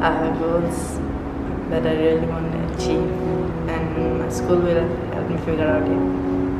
I have goals that I really want to achieve, and my school will help me figure out it.